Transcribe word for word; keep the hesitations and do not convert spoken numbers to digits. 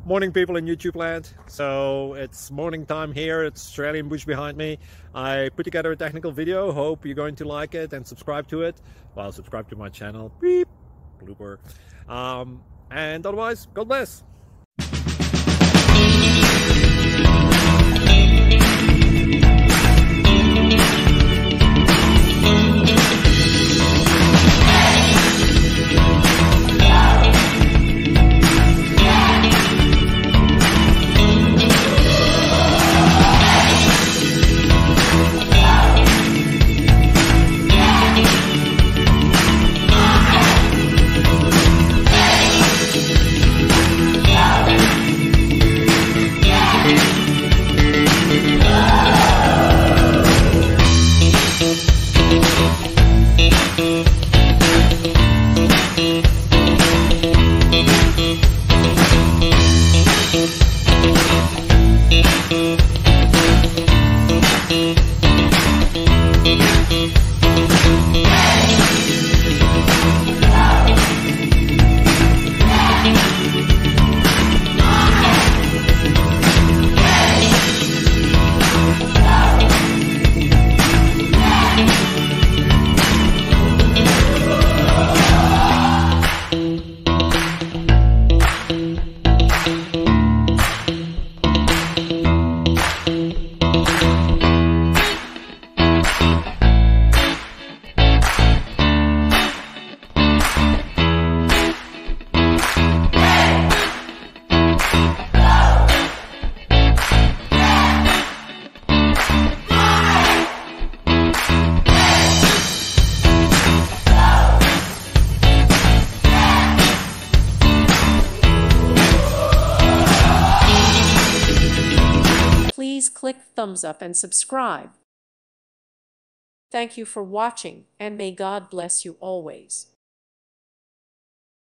Morning, people in YouTube land. So it's morning time here. It's Australian bush behind me. I put together a technical video. Hope you're going to like it and subscribe to it. Well, subscribe to my channel. Beep. Blooper. Um, and otherwise, God bless. Please click thumbs up and subscribe. Thank you for watching, and may God bless you always.